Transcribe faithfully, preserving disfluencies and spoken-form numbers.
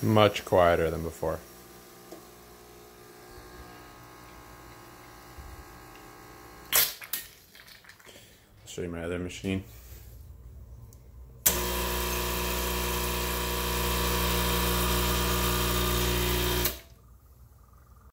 Much quieter than before. I'll show you my other machine.